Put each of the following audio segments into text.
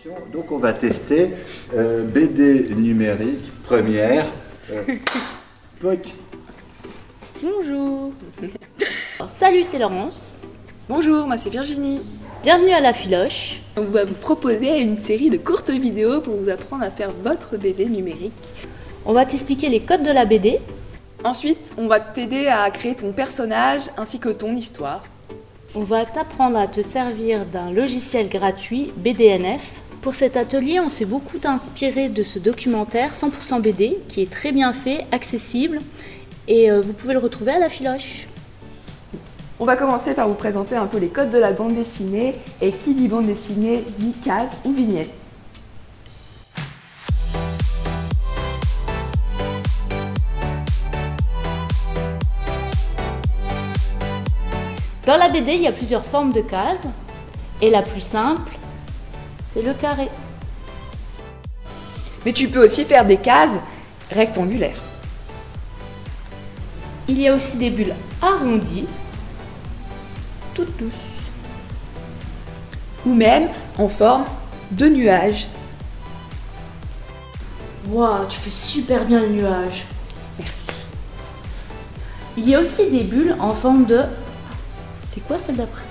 Donc on va tester BD numérique, première. Poc. Bonjour. Alors, salut, c'est Laurence. Bonjour, moi c'est Virginie. Bienvenue à la Filoche. On va vous proposer une série de courtes vidéos pour vous apprendre à faire votre BD numérique. On va t'expliquer les codes de la BD. Ensuite, on va t'aider à créer ton personnage ainsi que ton histoire. On va t'apprendre à te servir d'un logiciel gratuit, BDNF. Pour cet atelier, on s'est beaucoup inspiré de ce documentaire 100% BD qui est très bien fait, accessible et vous pouvez le retrouver à la Filoche. On va commencer par vous présenter un peu les codes de la bande dessinée et qui dit bande dessinée dit case ou vignette. Dans la BD, il y a plusieurs formes de cases et la plus simple, c'est le carré. Mais tu peux aussi faire des cases rectangulaires. Il y a aussi des bulles arrondies, toutes douces. Ou même en forme de nuage. Waouh, tu fais super bien le nuage. Merci. Il y a aussi des bulles en forme de... C'est quoi celle d'après?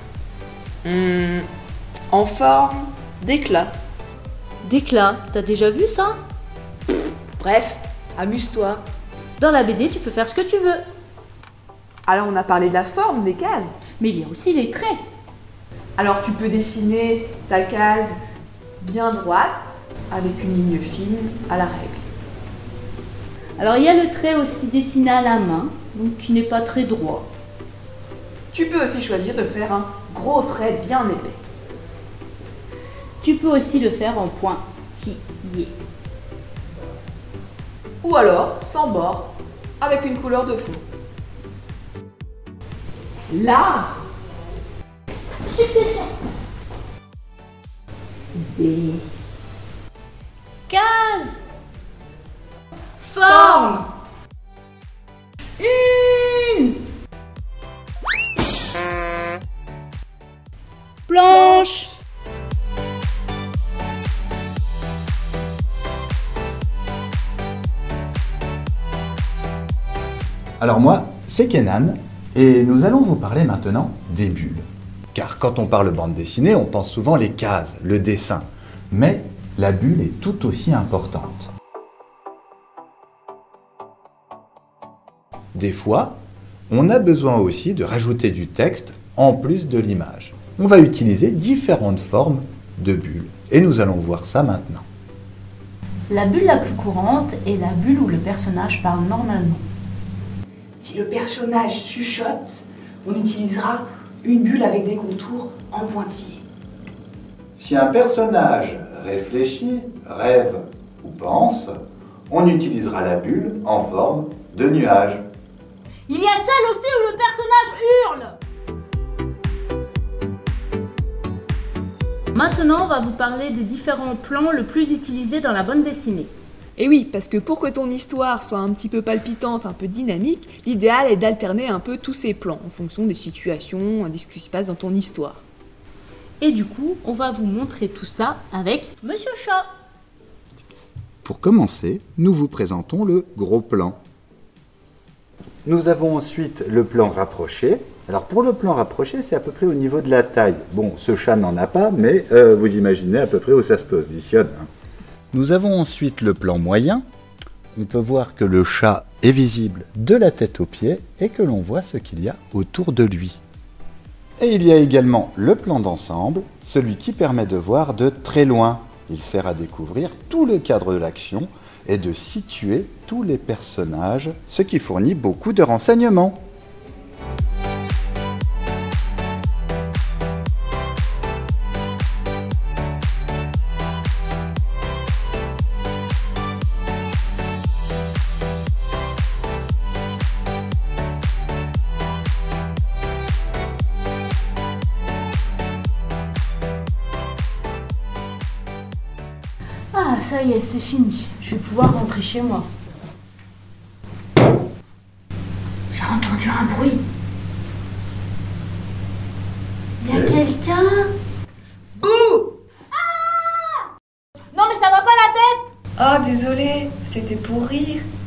En forme d'éclat. D'éclat, t'as déjà vu ça? Bref, amuse-toi. Dans la BD, tu peux faire ce que tu veux. Alors on a parlé de la forme des cases. Mais il y a aussi les traits. Alors tu peux dessiner ta case bien droite avec une ligne fine à la règle. Alors il y a le trait aussi dessiné à la main, donc qui n'est pas très droit. Tu peux aussi choisir de faire un gros trait bien épais. Tu peux aussi le faire en pointillé. Ou alors sans bord, avec une couleur de fond. Là, Succession. B. Case. Forme. Une. Planche. Alors moi, c'est Kenan, et nous allons vous parler maintenant des bulles. Car quand on parle bande dessinée, on pense souvent les cases, le dessin. Mais la bulle est tout aussi importante. Des fois, on a besoin aussi de rajouter du texte en plus de l'image. On va utiliser différentes formes de bulles, et nous allons voir ça maintenant. La bulle la plus courante est la bulle où le personnage parle normalement. Si le personnage chuchote, on utilisera une bulle avec des contours en pointillés. Si un personnage réfléchit, rêve ou pense, on utilisera la bulle en forme de nuage. Il y a celle aussi où le personnage hurle. Maintenant, on va vous parler des différents plans le plus utilisés dans la bande dessinée. et oui, parce que pour que ton histoire soit un petit peu palpitante, un peu dynamique, l'idéal est d'alterner un peu tous ces plans en fonction des situations, de ce qui se passe dans ton histoire. Et du coup, on va vous montrer tout ça avec Monsieur Chat. Pour commencer, nous vous présentons le gros plan. Nous avons ensuite le plan rapproché. Alors pour le plan rapproché, c'est à peu près au niveau de la taille. Bon, ce chat n'en a pas, mais vous imaginez à peu près où ça se positionne. Nous avons ensuite le plan moyen. On peut voir que le chat est visible de la tête aux pieds et que l'on voit ce qu'il y a autour de lui. Et il y a également le plan d'ensemble, celui qui permet de voir de très loin. Il sert à découvrir tout le cadre de l'action et de situer tous les personnages, ce qui fournit beaucoup de renseignements. Ah, ça y est, c'est fini. Je vais pouvoir rentrer chez moi. J'ai entendu un bruit. Il y a quelqu'un Oh, désolé, c'était pour rire.